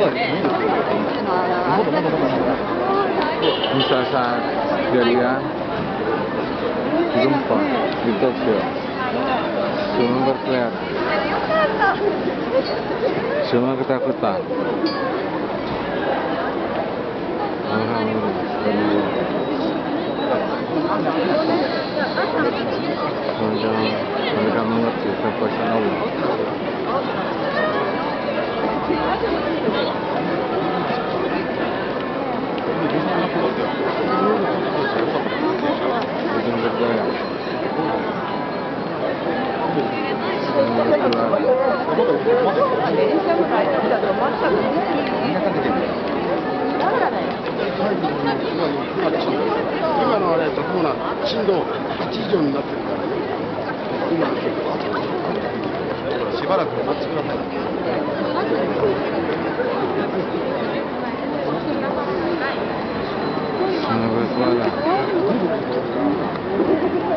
saat kejadian gempa di Tokyo, semua berteriak, semua ketakutan. Mereka mengerti kekuasaan Allah. Ujung bergoyang. 今のあれどうなの？震度8以上になってるからね。今の結構後でしばらくお待ちください。 Semoga